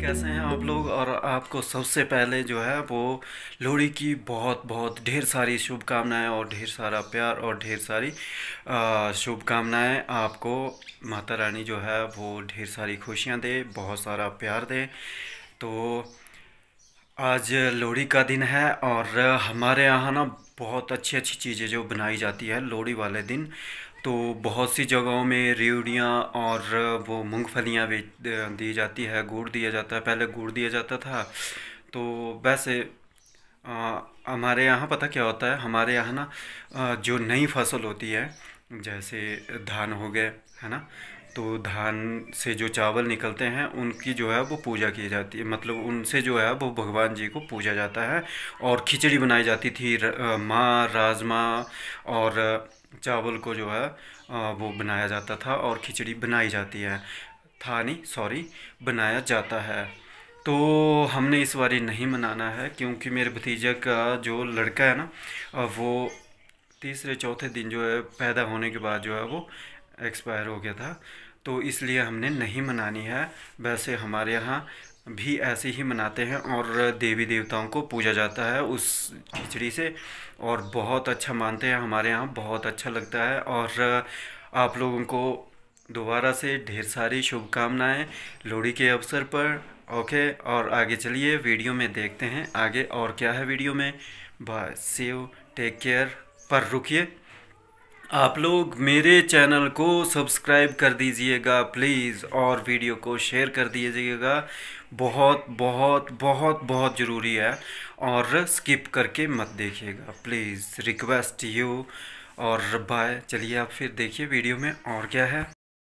कैसे हैं आप लोग। और आपको सबसे पहले जो है वो लोहड़ी की बहुत बहुत ढेर सारी शुभकामनाएं और ढेर सारा प्यार और ढेर सारी शुभकामनाएं। आपको माता रानी जो है वो ढेर सारी खुशियां दे, बहुत सारा प्यार दे। तो आज लोहड़ी का दिन है और हमारे यहाँ ना बहुत अच्छी अच्छी चीज़ें जो बनाई जाती है लोहड़ी वाले दिन। तो बहुत सी जगहों में रेवड़ियाँ और वो मूंगफलियाँ भी दी जाती है, गुड़ दिया जाता है। पहले गुड़ दिया जाता था। तो वैसे हमारे यहाँ पता क्या होता है, हमारे यहाँ ना जो नई फसल होती है, जैसे धान हो गए, है ना। तो धान से जो चावल निकलते हैं उनकी जो है वो पूजा की जाती है, मतलब उनसे जो है वो भगवान जी को पूजा जाता है। और खिचड़ी बनाई जाती थी, माँ राजमा और चावल को जो है वो बनाया जाता था और खिचड़ी बनाई जाती है। था नहीं, सॉरी, बनाया जाता है। तो हमने इस बारी नहीं मनाना है क्योंकि मेरे भतीजे का जो लड़का है ना, वो तीसरे चौथे दिन जो है पैदा होने के बाद जो है वो एक्सपायर हो गया था। तो इसलिए हमने नहीं मनानी है। वैसे हमारे यहाँ भी ऐसे ही मनाते हैं और देवी देवताओं को पूजा जाता है उस खिचड़ी से, और बहुत अच्छा मानते हैं हमारे यहाँ, बहुत अच्छा लगता है। और आप लोगों को दोबारा से ढेर सारी शुभकामनाएं लोहड़ी के अवसर पर। ओके, और आगे चलिए वीडियो में देखते हैं आगे और क्या है वीडियो में। Bye, see you, take care. पर रुकिए, आप लोग मेरे चैनल को सब्सक्राइब कर दीजिएगा प्लीज़, और वीडियो को शेयर कर दीजिएगा। बहुत बहुत बहुत बहुत ज़रूरी है, और स्किप करके मत देखिएगा प्लीज़, रिक्वेस्ट यू। और बाय, चलिए आप फिर देखिए वीडियो में और क्या है।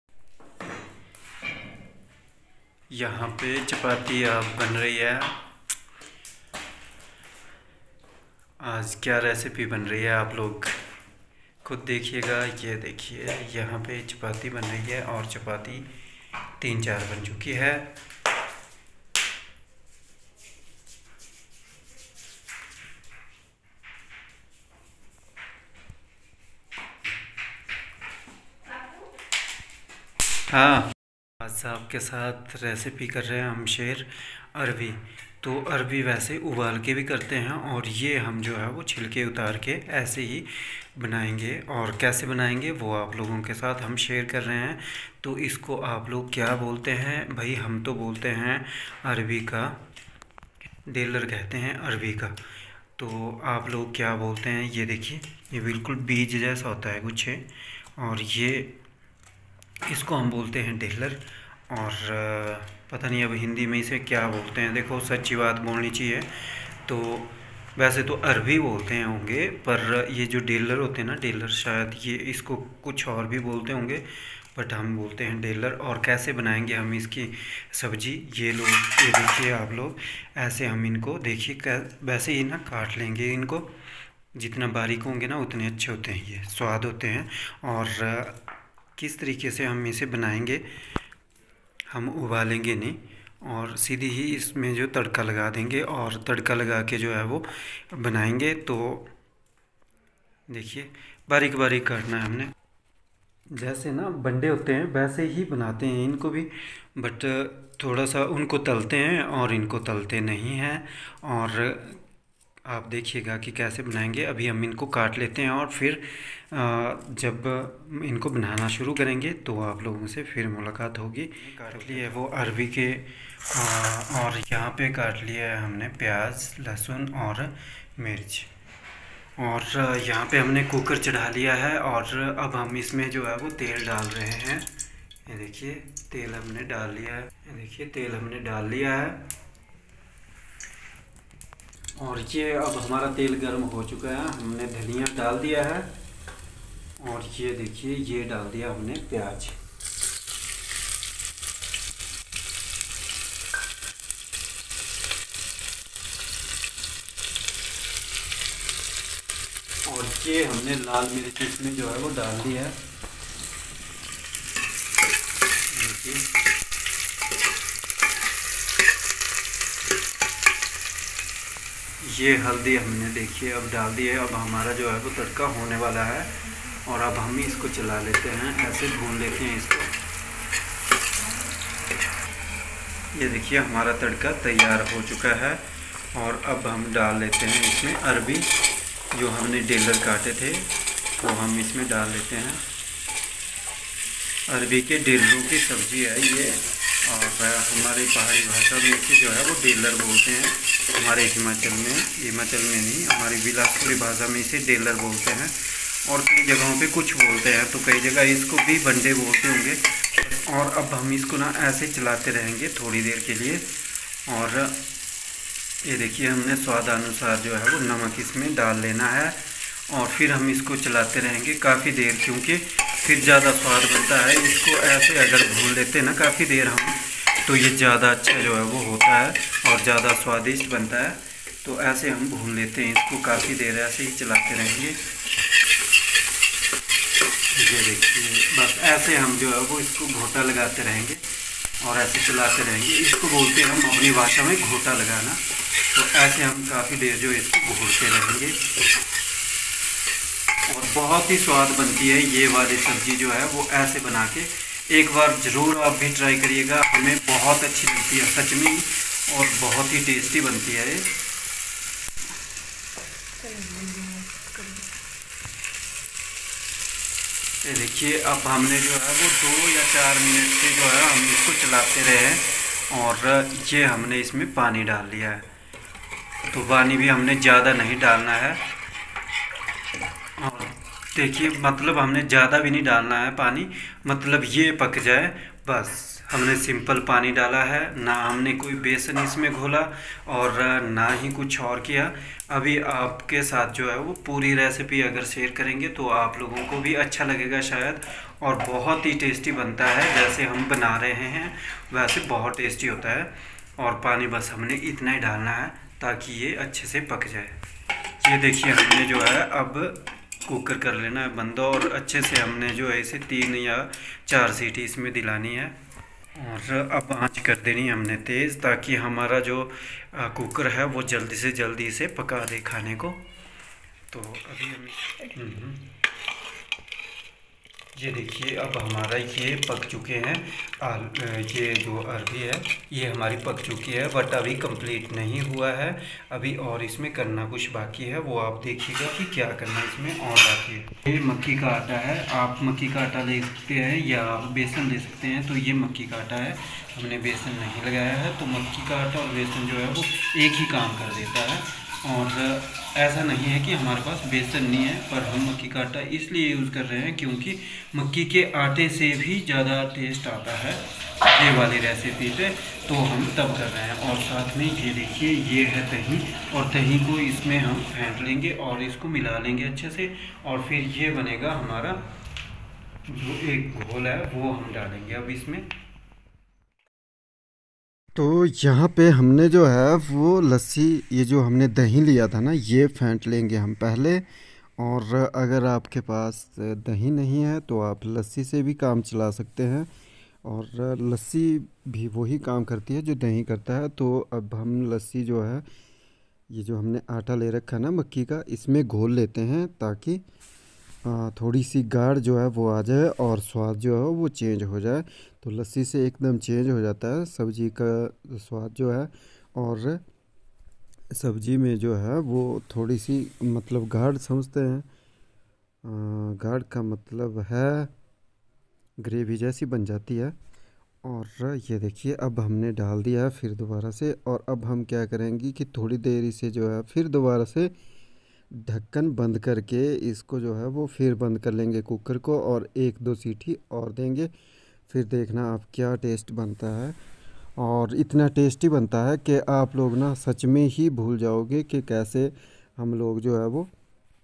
यहाँ पे चपाती अब बन रही है। आज क्या रेसिपी बन रही है आप लोग खुद देखिएगा। ये देखिए, यहाँ पे चपाती बन रही है और चपाती 3-4 बन चुकी है। हाँ, आज आपके साथ रेसिपी कर रहे हैं हम शेयर अरबी। तो अरबी वैसे उबाल के भी करते हैं, और ये हम जो है वो छिलके उतार के ऐसे ही बनाएंगे। और कैसे बनाएंगे वो आप लोगों के साथ हम शेयर कर रहे हैं। तो इसको आप लोग क्या बोलते हैं भाई? हम तो बोलते हैं अरबी का डेलर, कहते हैं अरबी का। तो आप लोग क्या बोलते हैं? ये देखिए, ये बिल्कुल बीज जैसा होता है गुच्छे, और ये इसको हम बोलते हैं डेलर। और पता नहीं अब हिंदी में इसे क्या बोलते हैं। देखो, सच्ची बात बोलनी चाहिए तो वैसे तो अरबी बोलते हैं होंगे, पर ये जो डेलर होते हैं ना, डेलर, शायद ये इसको कुछ और भी बोलते होंगे, बट हम बोलते हैं डेलर। और कैसे बनाएंगे हम इसकी सब्जी, ये लोग, ये देखिए आप लोग, ऐसे हम इनको देखिए वैसे ही ना काट लेंगे इनको। जितना बारीक होंगे ना उतने अच्छे होते हैं, ये स्वाद होते हैं। और किस तरीके से हम इसे बनाएंगे, हम उबालेंगे नहीं, और सीधी ही इसमें जो तड़का लगा देंगे, और तड़का लगा के जो है वो बनाएंगे। तो देखिए, बारीक बारीक काटना है हमने। जैसे ना बंडे होते हैं वैसे ही बनाते हैं इनको भी, बट थोड़ा सा उनको तलते हैं और इनको तलते नहीं हैं। और आप देखिएगा कि कैसे बनाएंगे। अभी हम इनको काट लेते हैं, और फिर जब इनको बनाना शुरू करेंगे तो आप लोगों से फिर मुलाकात होगी। काट लिए वो अरबी के, और यहाँ पे काट लिया है हमने प्याज, लहसुन और मिर्च। और यहाँ पे हमने कुकर चढ़ा लिया है, और अब हम इसमें जो है वो तेल डाल रहे हैं। ये देखिए, तेल हमने डाल लिया है। ये देखिए, तेल हमने डाल लिया है, और ये अब हमारा तेल गर्म हो चुका है। हमने धनिया डाल दिया है, और ये देखिए, ये डाल दिया हमने प्याज। और ये हमने लाल मिर्च इसमें जो है वो डाल दिया है। देखिए, ये हल्दी हमने देखिए अब डाल दी है। अब हमारा जो है वो तड़का होने वाला है, और अब हम इसको चला लेते हैं, ऐसे भून लेते हैं इसको। ये देखिए हमारा तड़का तैयार हो चुका है। और अब हम डाल लेते हैं इसमें अरबी, जो हमने डेलर काटे थे वो हम इसमें डाल लेते हैं। अरबी के डेलरों की सब्ज़ी है ये, और हमारी पहाड़ी भाषा में इसे जो है वो डेलर बोलते हैं। हमारे हिमाचल में नहीं, हमारी बिलासपुरी भाषा में इसे डेलर बोलते हैं। और कई जगहों पे कुछ बोलते हैं, तो कई जगह इसको भी बंडे बोलते होंगे। और अब हम इसको ना ऐसे चलाते रहेंगे थोड़ी देर के लिए। और ये देखिए हमने स्वाद अनुसार जो है वो नमक इसमें डाल लेना है, और फिर हम इसको चलाते रहेंगे काफ़ी देर, क्योंकि फिर ज़्यादा स्वाद बनता है। इसको ऐसे अगर भून लेते हैं ना काफ़ी देर हम, तो ये ज़्यादा अच्छा जो है वो होता है और ज़्यादा स्वादिष्ट बनता है। तो ऐसे हम भून लेते हैं इसको काफ़ी देर, ऐसे ही चलाते रहेंगे। ये देखिए बस ऐसे हम जो है वो इसको घोटा लगाते रहेंगे और ऐसे चलाते रहेंगे। इसको बोलते हैं हम अपनी भाषा में घोटा लगाना। तो ऐसे हम काफ़ी देर जो इसको घोटते रहेंगे, और बहुत ही स्वाद बनती है ये वाली सब्ज़ी जो है वो ऐसे बना के। एक बार ज़रूर आप भी ट्राई करिएगा, हमें बहुत अच्छी लगती है सच में, और बहुत ही टेस्टी बनती है ये। ये देखिए अब हमने जो है वो 2 या 4 मिनट से जो है हम इसको चलाते रहे हैं, और ये हमने इसमें पानी डाल लिया है। तो पानी भी हमने ज़्यादा नहीं डालना है, और देखिए मतलब हमने ज़्यादा भी नहीं डालना है पानी, मतलब ये पक जाए बस। हमने सिंपल पानी डाला है, ना हमने कोई बेसन इसमें घोला और ना ही कुछ और किया। अभी आपके साथ जो है वो पूरी रेसिपी अगर शेयर करेंगे तो आप लोगों को भी अच्छा लगेगा शायद, और बहुत ही टेस्टी बनता है। जैसे हम बना रहे हैं वैसे बहुत टेस्टी होता है। और पानी बस हमने इतना ही डालना है ताकि ये अच्छे से पक जाए। ये देखिए हमने जो है अब कुकर कर लेना है बंद, और अच्छे से हमने जो है इसे 3 या 4 सीटी इसमें दिलानी है। और अब आंच कर देनी हमने तेज़, ताकि हमारा जो कुकर है वो जल्दी से जल्दी इसे पका दे खाने को। तो अभी हम ये देखिए अब हमारा ये पक चुके हैं। ये जो अरबी है ये हमारी पक चुकी है, बट अभी कंप्लीट नहीं हुआ है। अभी और इसमें करना कुछ बाकी है, वो आप देखिएगा कि क्या करना इसमें और बाकी है। ये मक्की का आटा है, आप मक्की का आटा ले सकते हैं या आप बेसन ले सकते हैं। तो ये मक्की का आटा है, हमने बेसन नहीं लगाया है। तो मक्की का आटा और बेसन जो है वो एक ही काम कर देता है। और ऐसा नहीं है कि हमारे पास बेसन नहीं है, पर हम मक्की का आटा इसलिए यूज़ कर रहे हैं क्योंकि मक्की के आटे से भी ज़्यादा टेस्ट आता है ये वाली रेसिपी पे। तो हम तब कर रहे हैं। और साथ में ये देखिए ये है दही, और दही को इसमें हम फेंट लेंगे और इसको मिला लेंगे अच्छे से, और फिर ये बनेगा हमारा जो एक घोल है वो हम डालेंगे अब इसमें। तो यहाँ पे हमने जो है वो लस्सी, ये जो हमने दही लिया था ना, ये फेंट लेंगे हम पहले। और अगर आपके पास दही नहीं है तो आप लस्सी से भी काम चला सकते हैं, और लस्सी भी वही काम करती है जो दही करता है। तो अब हम लस्सी जो है, ये जो हमने आटा ले रखा है ना मक्की का, इसमें घोल लेते हैं ताकि थोड़ी सी गाढ़ जो है वो आ जाए और स्वाद जो है वो चेंज हो जाए। तो लस्सी से एकदम चेंज हो जाता है सब्ज़ी का स्वाद जो है। और सब्ज़ी में जो है वो थोड़ी सी मतलब गाढ़ समझते हैं, गाढ़ का मतलब है ग्रेवी जैसी बन जाती है। और ये देखिए अब हमने डाल दिया है फिर दोबारा से। और अब हम क्या करेंगे कि थोड़ी देर इसे जो है फिर दोबारा से ढक्कन बंद करके इसको जो है वो फिर बंद कर लेंगे कुकर को, और 1-2 सीटी और देंगे। फिर देखना आप क्या टेस्ट बनता है, और इतना टेस्टी बनता है कि आप लोग ना सच में ही भूल जाओगे कि कैसे हम लोग जो है वो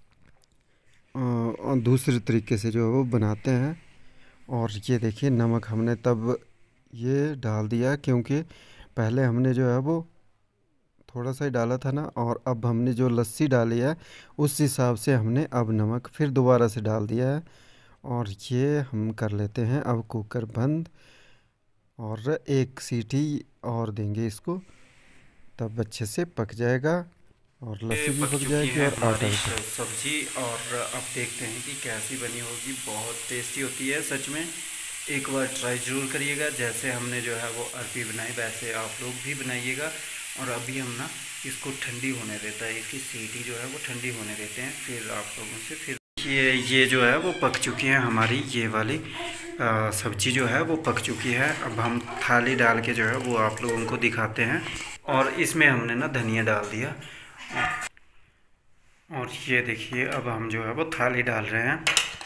दूसरे तरीके से जो है वो बनाते हैं। और ये देखिए नमक हमने तब ये डाल दिया क्योंकि पहले हमने जो है वो थोड़ा सा ही डाला था ना, और अब हमने जो लस्सी डाली है उस हिसाब से हमने अब नमक फिर दोबारा से डाल दिया है। और ये हम कर लेते हैं अब कुकर बंद, और 1 सीटी और देंगे इसको, तब अच्छे से पक जाएगा और ये लस्सी भी पक पक चुकी जाएगी है और आटा हमारी भी पक। सब्ज़ी, और अब देखते हैं कि कैसी बनी होगी। बहुत टेस्टी होती है सच में। एक बार ट्राई ज़रूर करिएगा। जैसे हमने जो है वो अरबी बनाई वैसे आप लोग भी बनाइएगा। और अभी हम ना इसको ठंडी होने देता है, इसकी सीटी जो है वो ठंडी होने देते हैं, फिर आप लोगों से फिर ये जो है वो पक चुकी है हमारी ये वाली सब्जी जो है वो पक चुकी है। अब हम थाली डाल के जो है वो आप लोगों को दिखाते हैं। और इसमें हमने ना धनिया डाल दिया। और ये देखिए अब हम जो है वो थाली डाल रहे हैं।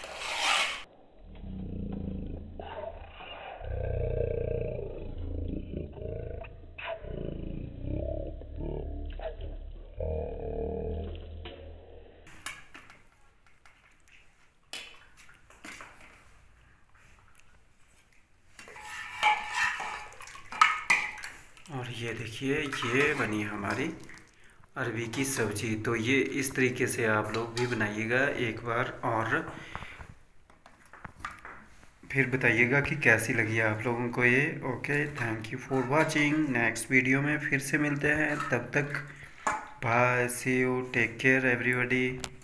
और ये देखिए ये बनी हमारी अरबी की सब्ज़ी। तो ये इस तरीके से आप लोग भी बनाइएगा एक बार, और फिर बताइएगा कि कैसी लगी आप लोगों को ये। Okay, thank you for watching. Next video में फिर से मिलते हैं, तब तक bye, see you, take care everybody.